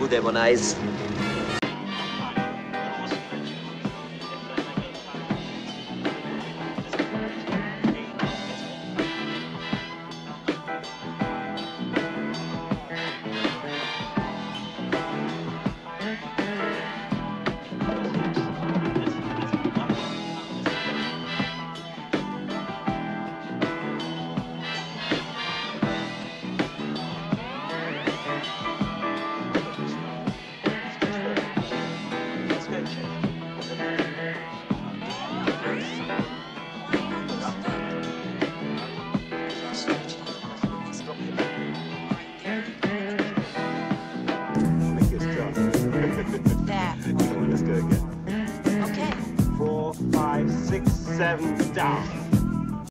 Blue Demon Eyes. Let's go again. Okay. 4, 5, 6, 7, down.